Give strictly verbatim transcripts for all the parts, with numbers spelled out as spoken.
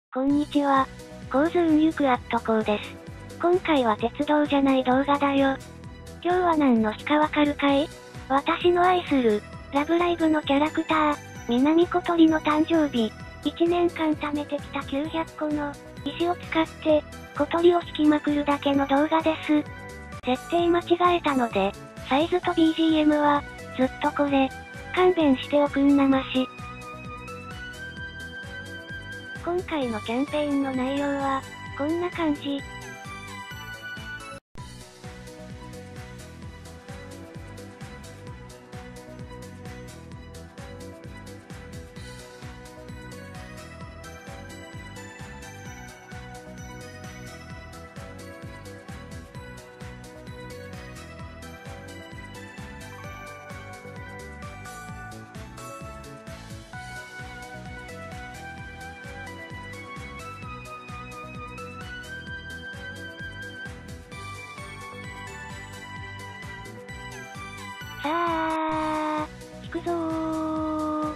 こんにちは。交通運輸クアットコーです。今回は鉄道じゃない動画だよ。今日は何の日かわかるかい？私の愛する、ラブライブのキャラクター、南小鳥の誕生日。いちねんかん貯めてきたきゅうひゃっこの、石を使って、小鳥を引きまくるだけの動画です。設定間違えたので、サイズと ビージーエム は、ずっとこれ。勘弁しておくんなまし。今回のキャンペーンの内容は、こんな感じ。さあ、引くぞー。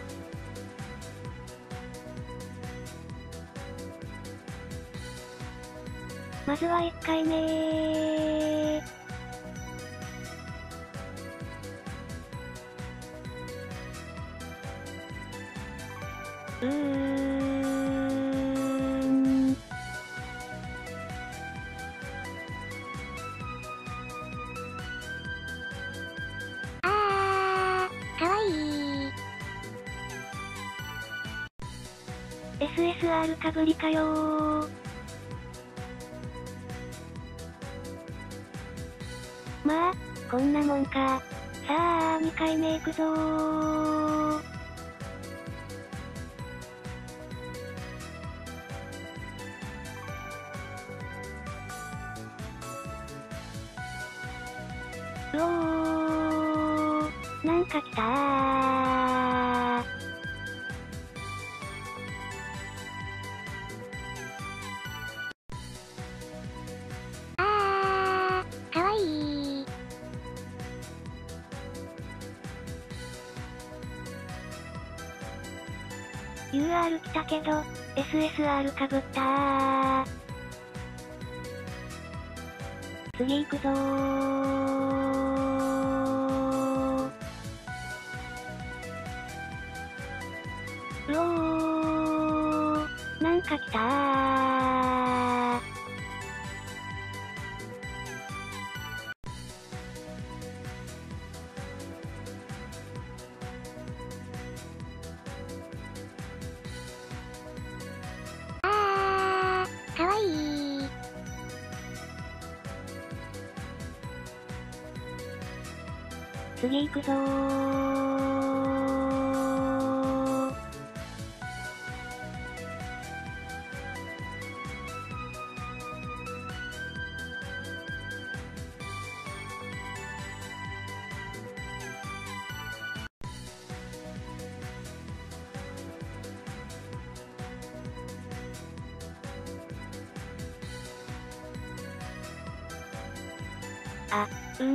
まずはいっかいめー。うーん。あー、かわいい。エスエスアール かぶりかよー。まあ、こんなもんか。さあ、にかいめいくぞー。うおー、なんか来たー。あー、かわいい。ユーアール 来たけど、エスエスアール かぶったー。次行くぞー。うおー、なんか来たー。あー、かわいい。次行くぞー。あ、うん。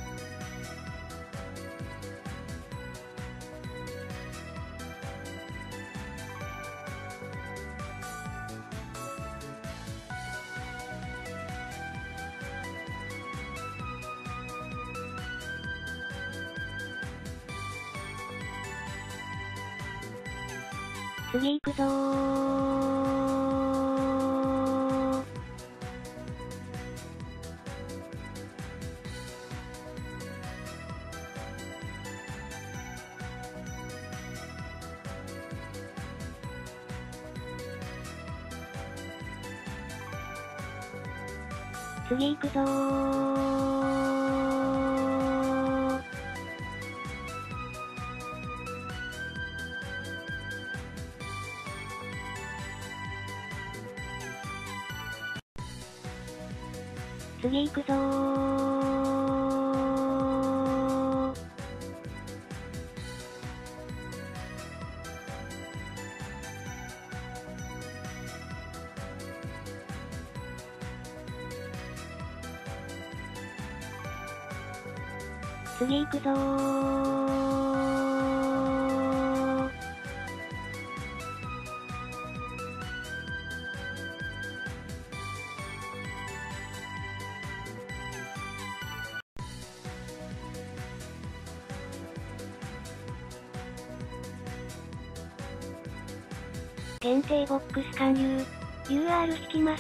次行くぞー。次行くぞー。次行くぞー。次行くぞー。 限定ボックス勧誘。ユーアール 引きます。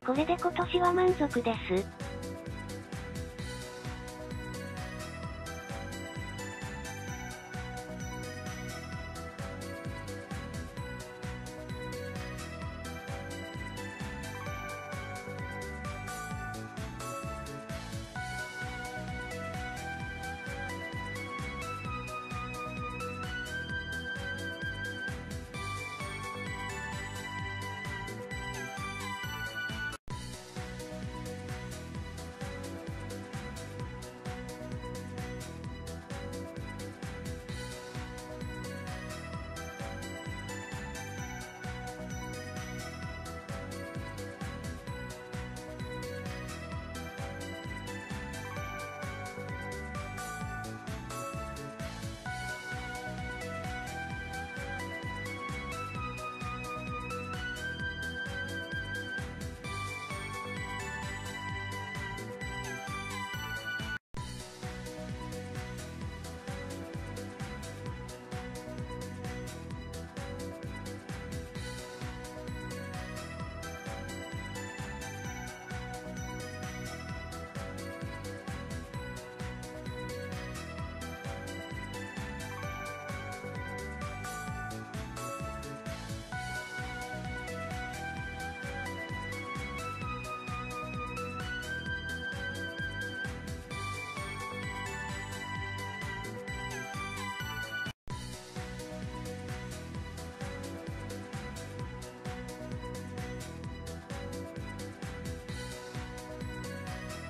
これで今年は満足です。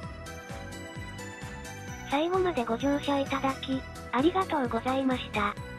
最後までご乗車いただき、ありがとうございました。